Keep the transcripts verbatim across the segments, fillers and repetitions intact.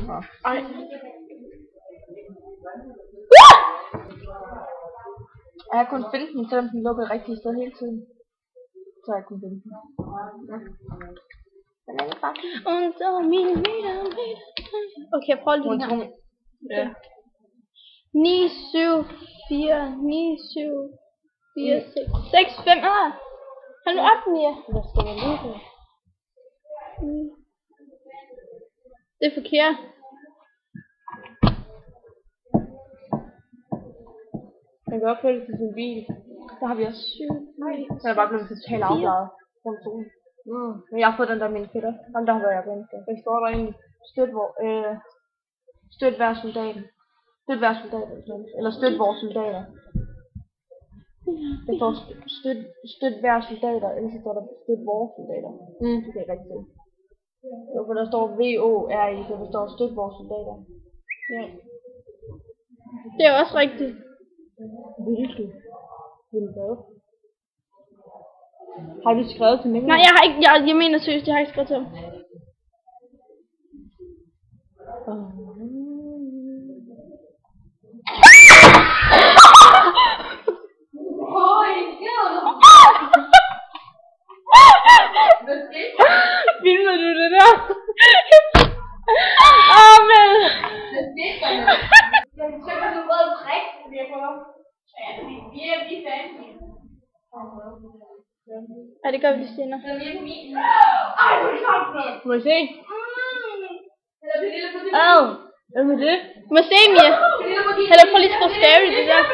Ej. Jeg har kun femten, selvom den lukker rigtigt sted hele tiden. Så er jeg kun femten. Ja. Den er ikke bare under mine meter, meter. Okay, jeg prøver lige den her. Ja. ni, syv, fire, ni, syv, fire, seks, seks, fem. Ah! Hold nu op, Mia. Hvad skal man lige til? Det er forkert. Man kan også følge til sin bil. Der har vi også syv. Nej. Så er jeg bare blevet totalt afklaret. Mm. Men jeg har fået den der mine fætter. Ham der har været jeg ganske. Der står der egentlig støt, hvor, øh, støt hver soldaten. Støt hver soldat. Eller støt vores soldater. Der står støt, støt hver soldater. Ellers så står der støt vores soldater. Mm. Det kan jeg rigtig se. Jo, for der står V O R I. Så der står støt vores soldater. Ja. Det er også rigtigt. Virkelig. Vil du Har du skrevet til mig? Nej, jeg har ikke. Jeg, jeg mener seriøst, jeg har ikke skrevet til ham. Filmer du det der? Åh, men. Jeg trykker på rød prik, fordi jeg prøver. Ja, vi er vi fancy. Ja, det gør vi senere. Eller vi er på min. Ej, hvor er det sjovt, mand. Må jeg se? Eller Pernille på din. Åh, hvad med det? Må se, Mia. Pernille på din. Eller prøv lige at skrive scary, det der.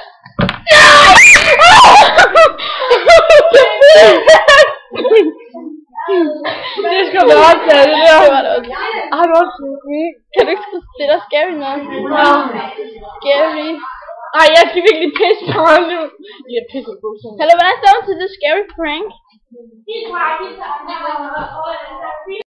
Det skal du optage, det der. Det var det også. Har du også det? Kan du ikke skrive det der scary noget? Ja. Scary. Ej, jeg skal virkelig pisse på ham nu. Jeg er pisse på sådan. Hallo, hvordan står du til det scary prank? Helt fra, helt fra.